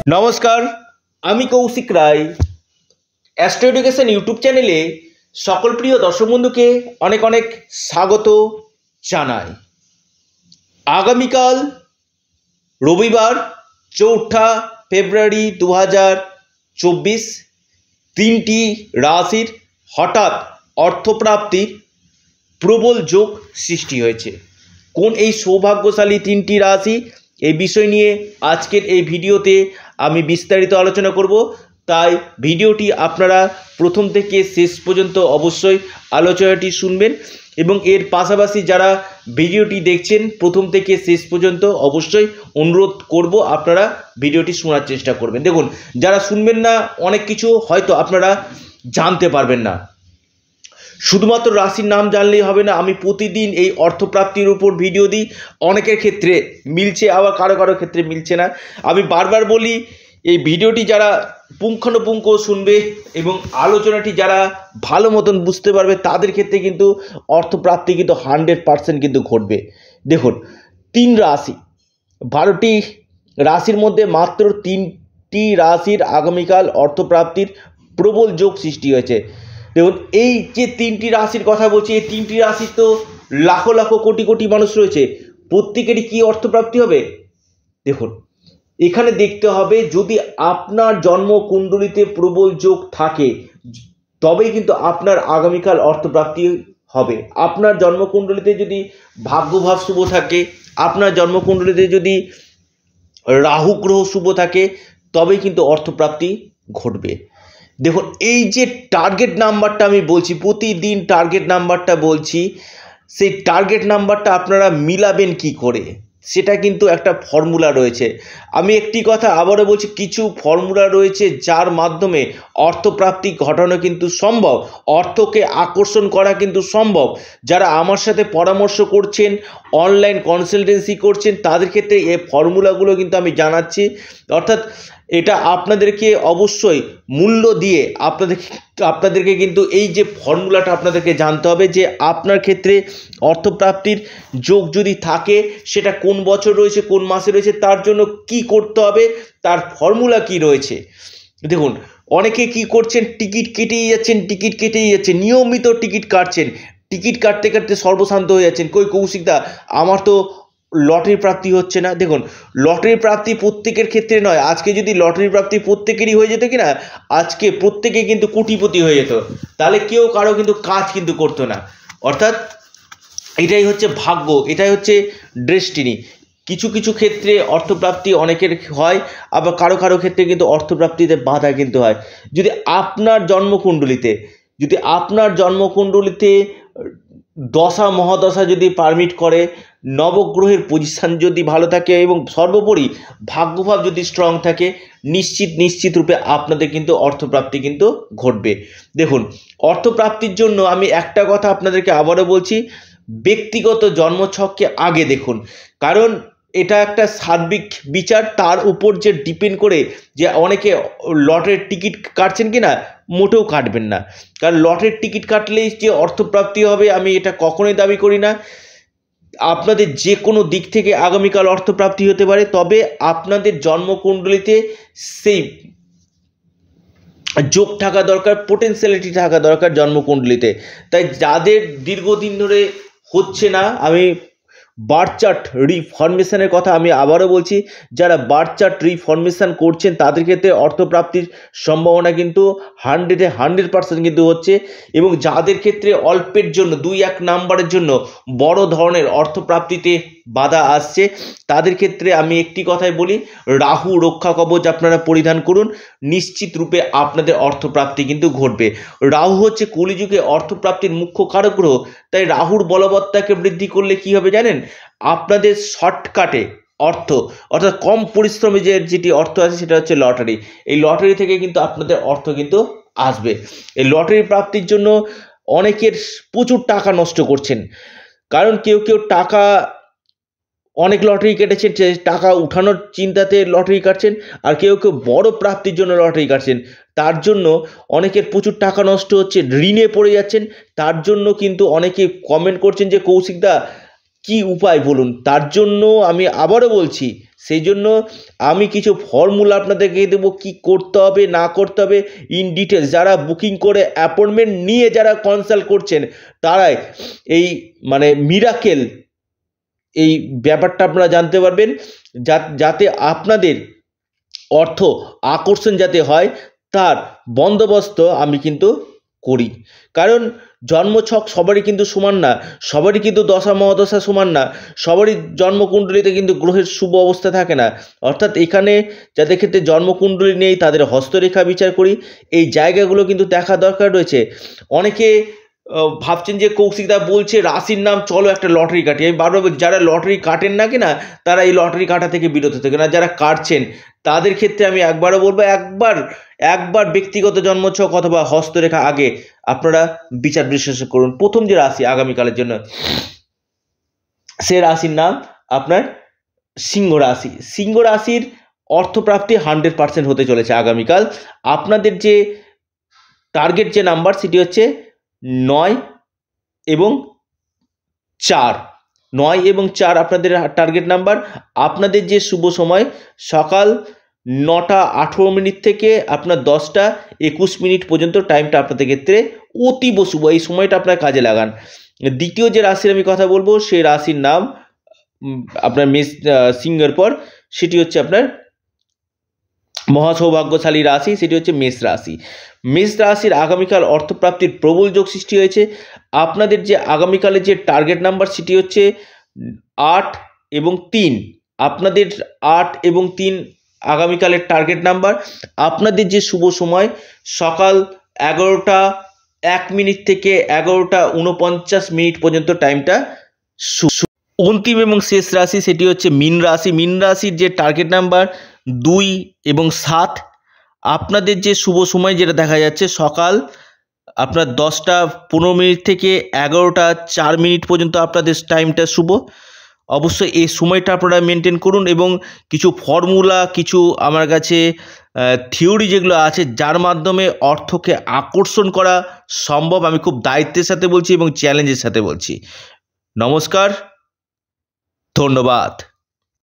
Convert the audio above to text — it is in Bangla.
নমস্কার, আমি Koushik Roy. Astro education YouTube চ্যানেলে সকল প্রিয় দর্শক বন্ধুকে অনেক অনেক স্বাগত জানাই। আগামীকাল রবিবার 4 ফেব্রুয়ারি 2024 তিনটি রাশির হঠাৎ অর্থপ্রাপ্তির প্রবল যোগ সৃষ্টি হয়েছে। কোন এই সৌভাগ্যশালী তিনটি রাশি, এই বিষয় নিয়ে আজকের এই ভিডিওতে আমি বিস্তারিত আলোচনা করব। তাই ভিডিওটি আপনারা প্রথম থেকে শেষ পর্যন্ত অবশ্যই আলোচনাটি শুনবেন এবং এর পাশাপাশি যারা ভিডিওটি দেখছেন প্রথম থেকে শেষ পর্যন্ত অবশ্যই অনুরোধ করব আপনারা ভিডিওটি শোনার চেষ্টা করবেন। দেখুন, যারা শুনবেন না অনেক কিছু হয়তো আপনারা জানতে পারবেন না। শুধুমাত্র রাশির নাম জানলেই হবে না। আমি প্রতিদিন এই অর্থপ্রাপ্তির উপর ভিডিও দিই। অনেকের ক্ষেত্রে মিলছে, আবার কারো কারো ক্ষেত্রে মিলছে না। আমি বারবার বলি, এই ভিডিওটি যারা পুঙ্খানুপুঙ্খ শুনবে এবং আলোচনাটি যারা ভালো মতন বুঝতে পারবে তাদের ক্ষেত্রে কিন্তু অর্থপ্রাপ্তি কিন্তু 100% কিন্তু ঘটবে। দেখুন, 3 রাশি, 12টি রাশির মধ্যে মাত্র 3টি রাশির আগামীকাল অর্থপ্রাপ্তির প্রবল যোগ সৃষ্টি হয়েছে। দেখুন, এই যে 3টি রাশির কথা বলছি, এই 3টি রাশির তো লাখো লাখো কোটি কোটি মানুষ রয়েছে। প্রত্যেকেরই কি অর্থপ্রাপ্তি হবে? দেখুন, এখানে দেখতে হবে যদি আপনার জন্মকুণ্ডলিতে প্রবল যোগ থাকে তবেই কিন্তু আপনার আগামীকাল অর্থপ্রাপ্তি হবে। আপনার জন্মকুণ্ডলিতে যদি ভাগ্যভাব শুভ থাকে, আপনার জন্মকুণ্ডলিতে যদি রাহু গ্রহ শুভ থাকে তবেই কিন্তু অর্থপ্রাপ্তি ঘটবে। দেখুন, এই যে টার্গেট নাম্বারটা আমি বলছি, প্রতিদিন টার্গেট নাম্বারটা বলছি, সেই টার্গেট নাম্বারটা আপনারা মিলাবেন কি করে সেটা কিন্তু একটা ফর্মুলা রয়েছে। আমি একটি কথা আবারও বলছি, কিছু ফর্মুলা রয়েছে যার মাধ্যমে অর্থপ্রাপ্তি ঘটানো কিন্তু সম্ভব, অর্থকে আকর্ষণ করা কিন্তু সম্ভব। যারা আমার সাথে পরামর্শ করছেন, অনলাইন কনসালটেন্সি করছেন, তাদের ক্ষেত্রে এই ফর্মুলাগুলো কিন্তু আমি জানাচ্ছি। অর্থাৎ এটা আপনাদেরকে অবশ্যই মূল্য দিয়ে আপনাদেরকে কিন্তু এই যে ফর্মুলাটা আপনাদেরকে জানতে হবে যে আপনার ক্ষেত্রে অর্থপ্রাপ্তির যোগ যদি থাকে সেটা কোন বছর রয়েছে, কোন মাসে রয়েছে, তার জন্য কি করতে হবে, তার ফর্মুলা কি রয়েছে। দেখুন, অনেকে কি করছেন, টিকিট কেটেই যাচ্ছেন, নিয়মিত টিকিট কাটছেন, টিকিট কাটতে কাটতে সর্বশান্ত হয়ে যাচ্ছেন। কৌশিকদা, আমার তো লটারি প্রাপ্তি হচ্ছে না। দেখুন, লটারি প্রাপ্তি প্রত্যেকের ক্ষেত্রে নয়। আজকে যদি লটারি প্রাপ্তি প্রত্যেকেরই হয়ে যেত কিনা, আজকে প্রত্যেকে কিন্তু কোটিপতি হয়ে যেত। তাহলে কেউ কারো কিন্তু কাজ কিন্তু করতো না। অর্থাৎ এটাই হচ্ছে ভাগ্য, এটাই হচ্ছে ডেস্টিনি। কিছু কিছু ক্ষেত্রে অর্থপ্রাপ্তি অনেকের হয়, আবার কারো কারো ক্ষেত্রে কিন্তু অর্থপ্রাপ্তিতে বাধা কিন্তু হয়। যদি আপনার জন্মকুণ্ডলিতে দশা মহাদশা যদি পারমিট করে, নবগ্রহের পজিশান যদি ভালো থাকে এবং সর্বোপরি ভাগ্যভাব যদি স্ট্রং থাকে, নিশ্চিত রূপে আপনাদের কিন্তু অর্থপ্রাপ্তি কিন্তু ঘটবে। দেখুন, অর্থপ্রাপ্তির জন্য আমি একটা কথা আপনাদেরকে আবারও বলছি, ব্যক্তিগত জন্মছককে আগে দেখুন। কারণ এটা একটা সার্বিক বিচার, তার উপর যে ডিপেন্ড করে যে অনেকে লটারির টিকিট কাটছেন কি না, মোটেও কাটবেন না। কারণ লটারির টিকিট কাটলেই যে অর্থপ্রাপ্তি হবে আমি এটা কখনোই দাবি করি না। আপনাদের যে কোনো দিক থেকে আগামীকাল অর্থপ্রাপ্তি হতে পারে, তবে আপনাদের জন্মকুণ্ডলিতে সেই যোগ থাকা দরকার, পোটেনশিয়ালিটি থাকা দরকার জন্মকুণ্ডলিতে। তাই যাদের দীর্ঘদিন ধরে হচ্ছে না, আমি বার্থ চার্ট রিফরমেশনের কথা আমি আবারও বলছি, যারা বার্থ চার্ট রিফরমেশন করছেন তাদের ক্ষেত্রে অর্থপ্রাপ্তির সম্ভাবনা কিন্তু 100% কিন্তু হচ্ছে। এবং যাদের ক্ষেত্রে অল্পের জন্য 2-1 নাম্বারের জন্য বড় ধরনের অর্থপ্রাপ্তিতে বাধা আসছে, তাদের ক্ষেত্রে আমি একটি কথাই বলি, রাহু রক্ষা কবচ আপনারা পরিধান করুন, নিশ্চিত রূপে আপনাদের অর্থপ্রাপ্তি কিন্তু ঘটবে। রাহু হচ্ছে কলিযুগে অর্থপ্রাপ্তির মুখ্য কারক গ্রহ। তাই রাহুর বলবত্তাকে বৃদ্ধি করলে কি হবে জানেন? আপনাদের শর্টকাটে অর্থাৎ কম পরিশ্রমে যেটি অর্থ আছে সেটা হচ্ছে লটারি। এই লটারি থেকে কিন্তু আপনাদের অর্থ কিন্তু আসবে। এই লটারি প্রাপ্তির জন্য অনেকের প্রচুর টাকা নষ্ট করছেন। কারণ কেউ টাকা অনেক লটারি কেটেছেন, টাকা উঠানোর চিন্তাতে লটারি কাটছেন, আর কেউ বড় প্রাপ্তির জন্য লটারি কাটছেন। তার জন্য অনেকের প্রচুর টাকা নষ্ট হচ্ছে, ঋণে পড়ে যাচ্ছেন। তার জন্য কিন্তু অনেকে কমেন্ট করছেন যে কৌশিকদা কি উপায় বলুন? তার জন্য আমি আবারও বলছি, সেই জন্য আমি কিছু ফর্মুলা আপনাদেরকে দেবো, কি করতে হবে না করতে হবে ইন ডিটেলস। যারা বুকিং করে অ্যাপয়েন্টমেন্ট নিয়ে যারা কনসাল্ট করছেন, তারাই এই মানে মিরাকেল এই ব্যাপারটা আপনারা জানতে পারবেন, যাতে আপনাদের অর্থ আকর্ষণ যাতে হয় তার বন্দোবস্ত আমি কিন্তু করি। কারণ জন্মছক সবারই কিন্তু সমান না, সবারই কিন্তু দশা মহাদশা সমান না, সবারই জন্মকুণ্ডলিতে কিন্তু গ্রহের শুভ অবস্থা থাকে না। অর্থাৎ এখানে যাদের ক্ষেত্রে জন্মকুণ্ডলী নেই তাদের হস্তরেখা বিচার করি, এই জায়গাগুলো কিন্তু দেখা দরকার রয়েছে। অনেকে ভাবছেন যে কৌশিকদা বলছে রাশির নাম, চলো একটা লটারি কাটি। আমি বারবার বলছি, যারা লটারি কাটেন না কিনা তারা এই লটারি কাটা থেকে বিরত থাকে না, যারা কাটছেন তাদের ক্ষেত্রে আমি একবারও বলবো, একবার ব্যক্তিগত জন্মছক অথবা হস্তরেখা আগে আপনারা বিচার বিশ্লেষণ করুন। প্রথম যে রাশি আগামীকালের জন্য, সে রাশির নাম আপনার সিংহ রাশি। সিংহ রাশির অর্থপ্রাপ্তি 100% হতে চলেছে আগামীকাল। আপনাদের যে টার্গেট যে নাম্বার সেটি হচ্ছে 9 এবং 4। 9 এবং 4 আপনাদের টার্গেট নাম্বার। আপনাদের যে শুভ সময় সকাল 9টা 18 মিনিট থেকে আপনার 10টা 21 মিনিট পর্যন্ত টাইমটা আপনাদের ক্ষেত্রে অতীব শুভ, এই সময়টা আপনার কাজে লাগান। দ্বিতীয় যে রাশির আমি কথা বলবো সেই রাশির নাম আপনার সিংহের পর সেটি হচ্ছে আপনার মহাসৌভাগ্যশালী রাশি, সেটি হচ্ছে মেষ রাশি। মেষ রাশির আগামীকাল অর্থপ্রাপ্তির প্রবল যোগ সৃষ্টি হয়েছে। আপনাদের যে আগামীকালের যে টার্গেট নাম্বার সেটি হচ্ছে 8 এবং 3। আপনাদের 8 এবং 3 আগামীকালের টার্গেট নাম্বার। আপনাদের যে শুভ সময় সকাল 11টা 1 মিনিট থেকে 11টা 49 মিনিট পর্যন্ত টাইমটা। অন্তিম এবং শেষ রাশি সেটি হচ্ছে মীন রাশি। মীন রাশির যে টার্গেট নাম্বার 2 এবং 7। আপনাদের যে শুভ সময় যেটা দেখা যাচ্ছে সকাল আপনার 10টা 15 মিনিট থেকে 11টা 4 মিনিট পর্যন্ত আপনাদের টাইমটা শুভ। অবশ্যই এই সময়টা আপনারা মেনটেন করুন এবং কিছু ফর্মুলা, কিছু আমার কাছে থিওরি যেগুলো আছে যার মাধ্যমে অর্থকে আকর্ষণ করা সম্ভব, আমি খুব দায়িত্বের সাথে বলছি এবং চ্যালেঞ্জের সাথে বলছি। নমস্কার, ধন্যবাদ।